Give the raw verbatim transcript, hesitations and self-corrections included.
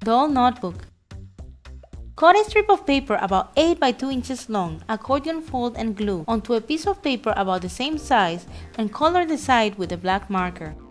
Doll notebook. Cut a strip of paper about eight by two inches long, accordion fold and glue onto a piece of paper about the same size and color the side with a black marker.